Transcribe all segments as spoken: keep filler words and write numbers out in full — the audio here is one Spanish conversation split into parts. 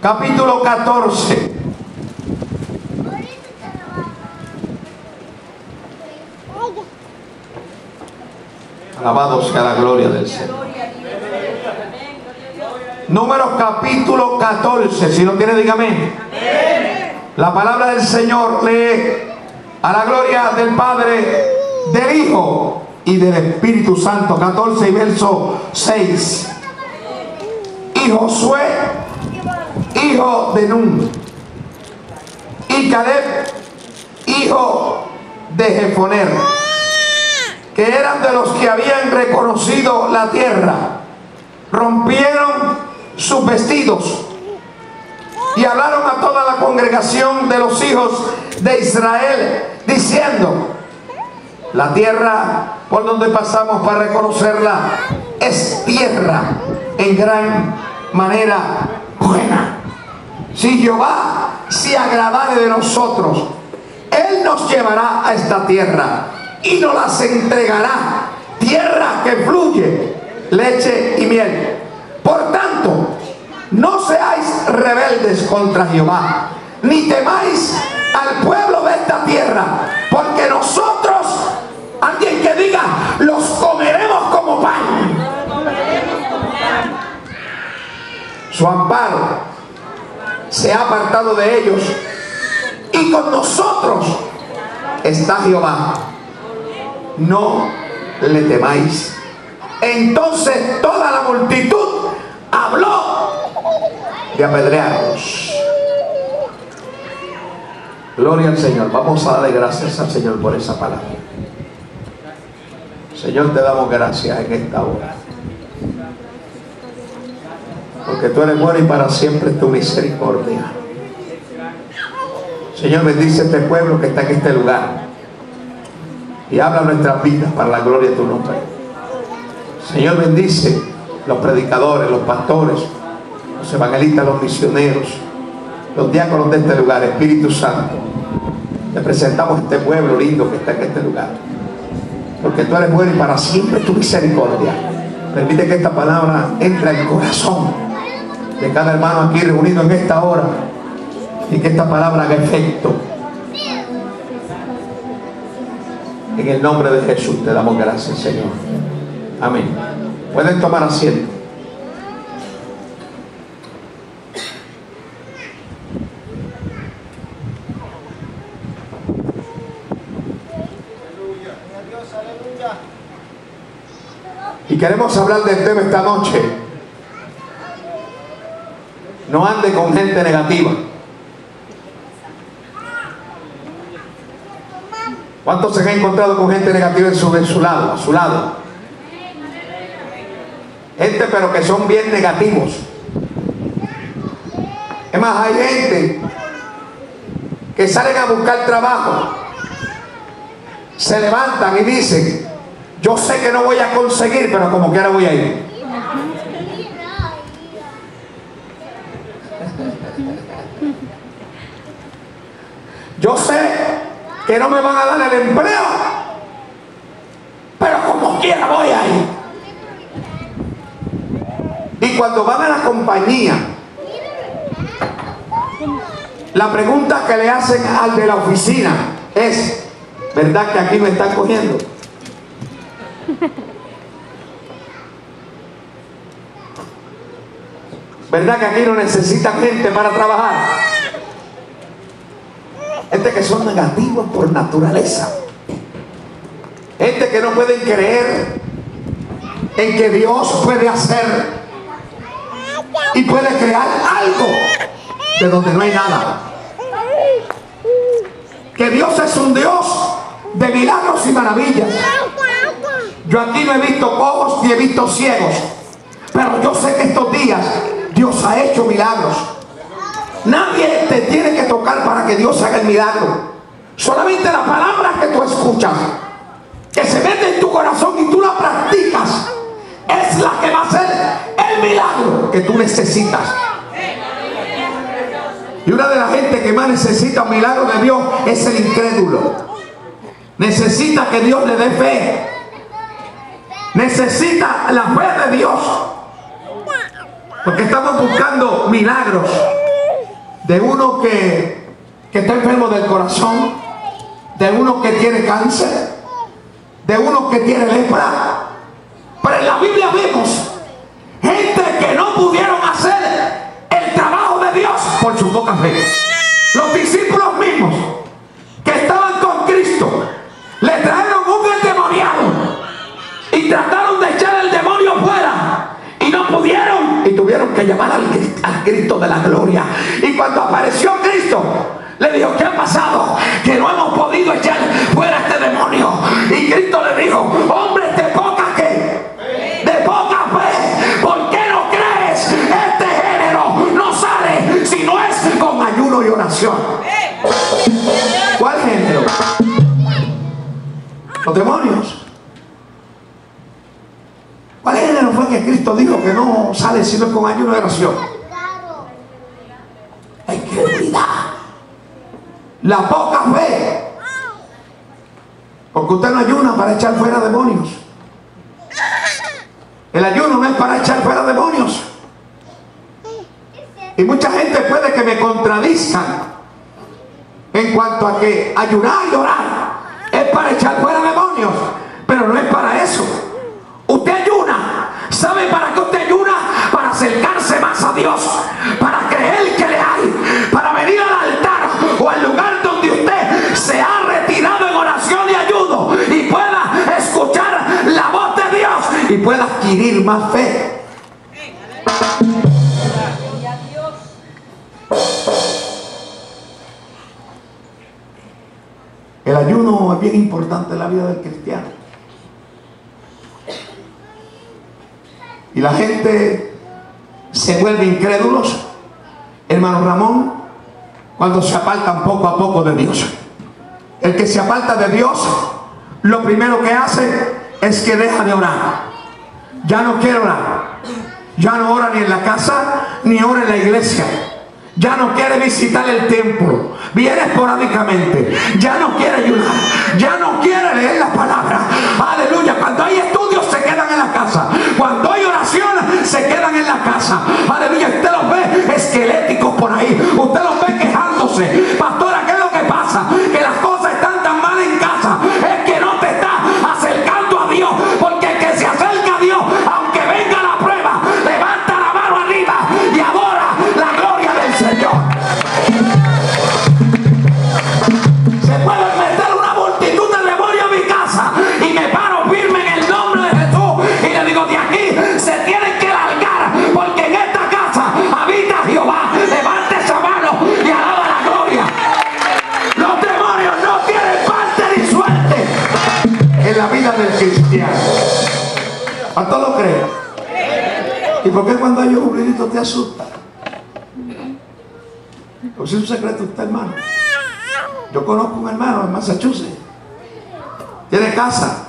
capítulo catorce. Alabado sea la gloria del Señor. Números capítulo catorce. Si lo tiene, dígame. La palabra del Señor lee: a la gloria del Padre, del Hijo y del Espíritu Santo. catorce y verso seis. Y Josué, hijo de Nun, y Caleb, hijo de Jefoner, que eran de los que habían reconocido la tierra, rompieron sus vestidos y hablaron a toda la congregación de los hijos de Israel, diciendo: la tierra por donde pasamos para reconocerla es tierra en gran manera buena. Si Jehová se agradare de nosotros, Él nos llevará a esta tierra y nos las entregará, tierra que fluye leche y miel. Por tanto, no seáis rebeldes contra Jehová, ni temáis al pueblo de esta tierra, porque nosotros, alguien que diga, los comeremos como pan. Su amparo se ha apartado de ellos, y con nosotros está Jehová. No le temáis. Entonces toda la multitud habló de apedrearlos. Gloria al Señor. Vamos a darle gracias al Señor por esa palabra. Señor, te damos gracias en esta hora, porque tú eres bueno y para siempre tu misericordia. Señor, bendice este pueblo que está en este lugar y habla nuestras vidas para la gloria de tu nombre. Señor, bendice los predicadores, los pastores, los evangelistas, los misioneros, los diáconos de este lugar. Espíritu Santo, te presentamos este pueblo lindo que está en este lugar, porque tú eres bueno y para siempre tu misericordia. Permite que esta palabra entre al corazón de cada hermano aquí reunido en esta hora, y que esta palabra haga efecto. En el nombre de Jesús te damos gracias, Señor. Amén. Pueden tomar asiento. Y queremos hablar del tema esta noche. No ande con gente negativa. ¿Cuántos se han encontrado con gente negativa en su, en su lado, a su lado? Gente pero que son bien negativos. Es más, hay gente que salen a buscar trabajo, se levantan y dicen: yo sé que no voy a conseguir, pero como quiera voy a ir. Yo sé que no me van a dar el empleo, pero como quiera voy a ir. Y cuando van a la compañía, la pregunta que le hacen al de la oficina es: ¿verdad que aquí me están cogiendo? ¿Verdad que aquí no necesitan gente para trabajar? Gente que son negativos por naturaleza. Gente que no pueden creer en que Dios puede hacer y puede crear algo de donde no hay nada. Que Dios es un Dios de milagros y maravillas. Yo aquí no he visto cojos ni he visto ciegos, pero yo sé que estos días Dios ha hecho milagros. Nadie te tiene que tocar para que Dios haga el milagro. Solamente la palabra que tú escuchas, que se mete en tu corazón y tú la practicas, es la que va a hacer el milagro que tú necesitas. Y una de las gente que más necesita un milagro de Dios es el incrédulo. Necesita que Dios le dé fe. Necesita la fe de Dios. Porque estamos buscando milagros. de uno que, que está enfermo del corazón, de uno que tiene cáncer, de uno que tiene lepra. Pero en la Biblia vemos gente que no pudieron hacer el trabajo de Dios por su poca fe. Los discípulos mismos que estaban con Cristo le trajeron un endemoniado y trataron de echar el demonio fuera y no pudieron, y tuvieron que llamar al, al Cristo de la gloria. Y cuando apareció Cristo, le dijo: ¿qué ha pasado? Que no hemos podido echar fuera este demonio. Y Cristo le dijo: hombre de poca ¿qué? De poca fe, ¿por qué no crees? Este género no sale si no es con ayuno y oración. ¿Cuál género? Los demonios. ¿Cuál género fue que Cristo dijo que no sale sino con ayuno y oración? La incredulidad, la poca fe. Porque usted no ayuna para echar fuera demonios. El ayuno no es para echar fuera demonios. Y mucha gente puede que me contradizcan en cuanto a que ayunar y orar es para echar fuera demonios, pero no es para eso. Usted ayuna, ¿sabe para qué usted ayuna? Para acercarse más a Dios, para creer que le hay, para venir al altar o al lugar donde usted se ha retirado en oración y ayuno y pueda escuchar la voz de Dios y pueda adquirir más fe. El ayuno es bien importante en la vida del cristiano. Y la gente se vuelve incrédulos, hermano Ramón, cuando se apartan poco a poco de Dios. El que se aparta de Dios, lo primero que hace es que deja de orar. Ya no quiere orar. Ya no ora ni en la casa, ni ora en la iglesia. Ya no quiere visitar el templo, viene esporádicamente. Ya no quiere ayudar, ya no quiere leer la palabra. Aleluya. Cuando hay estudios se quedan en la casa, cuando hay oración se quedan en la casa. Aleluya. Usted los ve esqueléticos por ahí, usted los ve quejándose. Pastora, ¿qué es lo que pasa? Que las cosas están tan mal en casa. Es que no te está acercando a Dios, porque el que se acerca a Dios, aunque venga la prueba, levanta la mano arriba y adora la gloria del Señor. Se puede meter una multitud de demonios a mi casa y me paro firme en el nombre de Jesús y le digo: de aquí se tienen que largar, porque en esta casa habita Jehová. Levante esa mano y alaba la gloria. Los demonios no tienen parte ni suerte en la vida del cristiano. ¿A todos lo creen? ¿Y por qué cuando hay un ruidito te asusta? Pues es un secreto usted, hermano. Yo conozco un hermano en Massachusetts. Tiene casa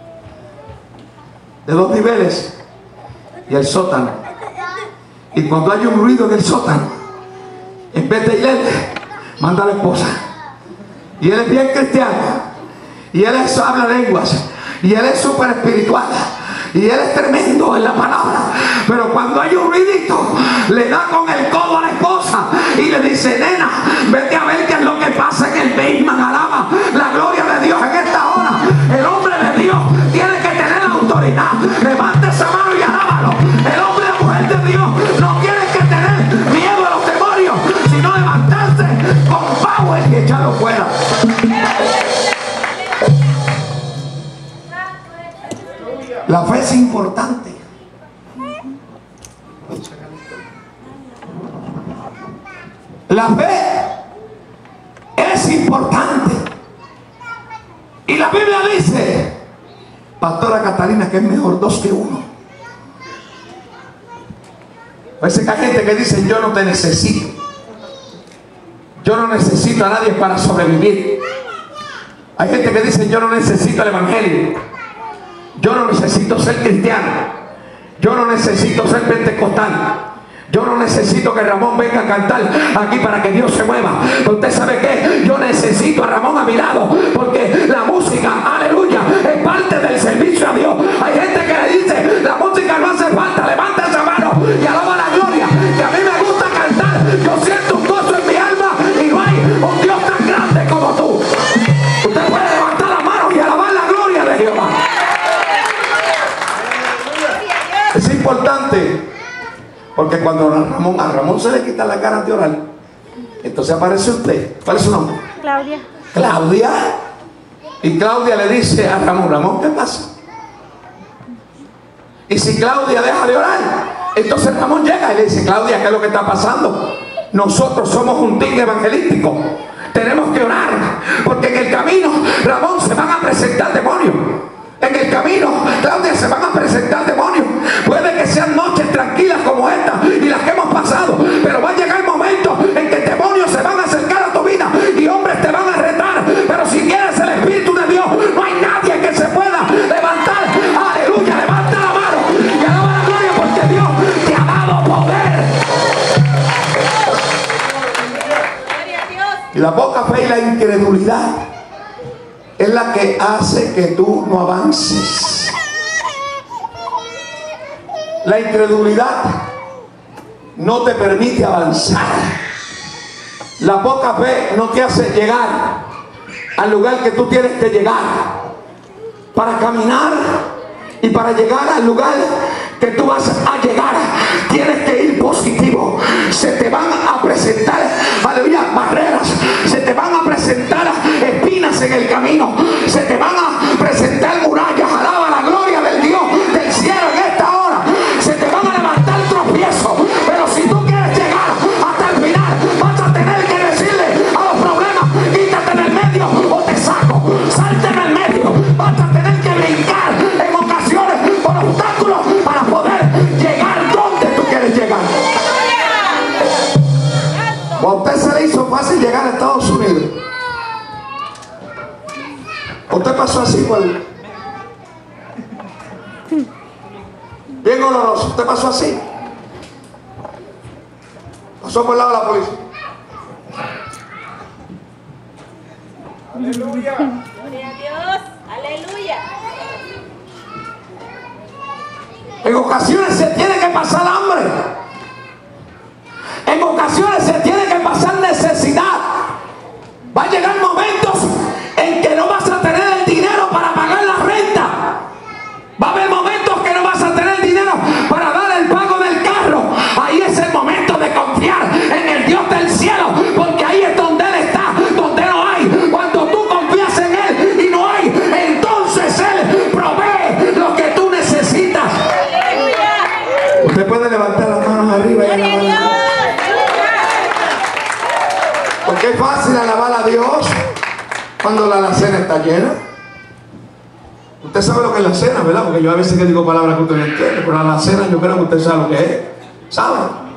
de dos niveles y el sótano. Y cuando hay un ruido en el sótano, en vez de ir, manda a la esposa. Y él es bien cristiano. Y él es, habla lenguas. Y él es súper espiritual. Y él es tremendo en la palabra. Pero cuando hay un ruidito, le da con el codo a la esposa y le dice: nena, vete a ver qué es lo que pasa en el basement. Alaba la gloria de Dios. En esta hora el hombre de Dios tiene que tener autoridad. Levante esa mano y alábalo. El hombre y la mujer de Dios no tiene que tener miedo a los demonios, sino levantarse con power y echarlo fuera. La fe es importante. La fe es importante. Y la Biblia dice, pastora Catalina, que es mejor dos que uno. Parece que hay gente que dice: yo no te necesito. Yo no necesito a nadie para sobrevivir. Hay gente que dice: yo no necesito el evangelio. Yo no necesito ser cristiano. Yo no necesito ser pentecostal. Yo no necesito que Ramón venga a cantar aquí para que Dios se mueva. Usted sabe qué, yo necesito a Ramón a mi lado, porque la música, aleluya, es parte del servicio a Dios. Hay gente que le dice: la música no hace falta. Levanta esa mano y alaba la gloria. Que a mí me gusta cantar. Yo siento un gozo en Porque cuando a Ramón, a Ramón se le quita la ganas de orar, entonces aparece usted. ¿Cuál es su nombre? Claudia. Claudia. Y Claudia le dice a Ramón, Ramón, ¿qué pasa? Y si Claudia deja de orar, entonces Ramón llega y le dice, Claudia, ¿qué es lo que está pasando? Nosotros somos un team evangelístico. Tenemos que orar, porque en el camino, Ramón, se van a presentar demonios. En el camino, Claudia, se van a presentar demonios. Puede que sean noches tranquilas como esta y las que hemos pasado, pero va a llegar el momento en que demonios se van a acercar a tu vida y hombres te van a retar. Pero si quieres el Espíritu de Dios, no hay nadie que se pueda levantar. Aleluya, levanta la mano y alaba la gloria, porque Dios te ha dado poder. Y la poca fe y la incredulidad es la que hace que tú no avances. La incredulidad no te permite avanzar. La poca fe no te hace llegar al lugar que tú tienes que llegar. Para caminar y para llegar al lugar que tú vas a llegar, tienes que ir positivo. Se te van a presentar, aleluya, barreras. Se te van a presentar espinas en el camino. Se te van a presentar murallas. Alaba la gloria del Dios del cielo en esta hora. Se te van a levantar tropiezos. Pero si tú quieres llegar hasta el final, vas a tener que decirle a los problemas, quítate en el medio o te saco. Salte en el medio. Vas a tener que brincar en ocasiones por obstáculos para poder llegar donde tú quieres llegar. O a usted se le hizo fácil llegar a Estados Unidos. Usted pasó así por el... bien oloroso. Usted pasó así. Pasó por el lado de la policía. Aleluya. Gloria a Dios. Aleluya. En ocasiones se tiene que pasar hambre. En ocasiones se tiene que pasar necesidad. Va a llegar momentos en que no vas a tener el dinero para pagar la renta. Va a haber momentos que no vas a tener dinero para dar el pago del carro. Ahí es el momento de confiar en el Dios del cielo, porque ahí es donde Él está, donde no hay. Cuando tú confías en Él y no hay, entonces Él provee lo que tú necesitas. Usted puede levantar las manos arriba y alabar a Dios. Porque es fácil alabar a Dios cuando la alacena está llena. Usted sabe lo que es la cena, ¿verdad? Porque yo a veces que digo palabras que usted no entiende, pero la alacena yo creo que usted sabe lo que es. ¿Sabe?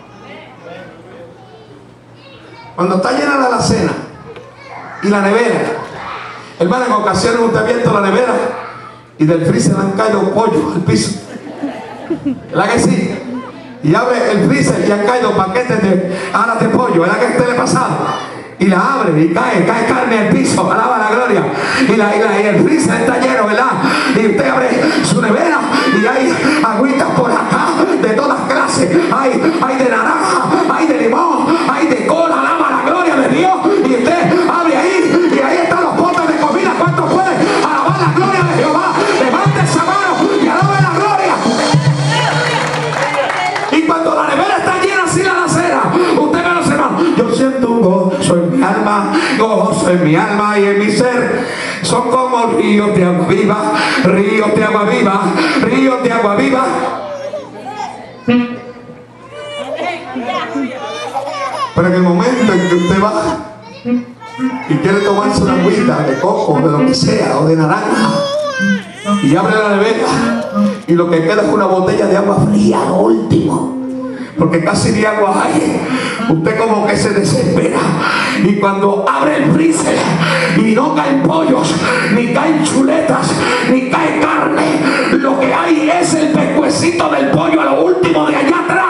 Cuando está llena la alacena y la nevera, hermano, en ocasiones usted ha abierto la nevera y del freezer han caído pollos al piso. ¿Verdad que sí? Y abre el freezer y han caído paquetes de alas de pollo. ¿Verdad que a usted le ha pasado? Y la abre y cae, cae carne al piso, alaba la gloria. Y, la, y, la, y el freezer está lleno, ¿verdad? Y usted abre su nevera y hay agüitas por acá de todas clases. Hay, hay de naranja, hay de limón, hay de cola, alaba la gloria de Dios. Y usted abre ahí y ahí están los potes de comida. ¿Cuántos pueden alabar la gloria de Jehová? Levante esa mano y alabe la gloria. Y cuando la nevera está llena así la alacena, usted ve los hermanos, yo siento un gozo en mi alma, gozo en mi alma y en mi ser. Son como ríos de agua viva, ríos de agua viva, ríos de agua viva. Pero en el momento en que usted va y quiere tomarse una agüita de coco, de lo que sea, o de naranja, y abre la nevera y lo que queda es una botella de agua fría, lo último, porque casi ni agua hay, usted como que se desespera. Y cuando abre el freezer y no caen pollos, ni caen chuletas, ni cae carne, lo que hay es el pescuecito del pollo a lo último de allá atrás.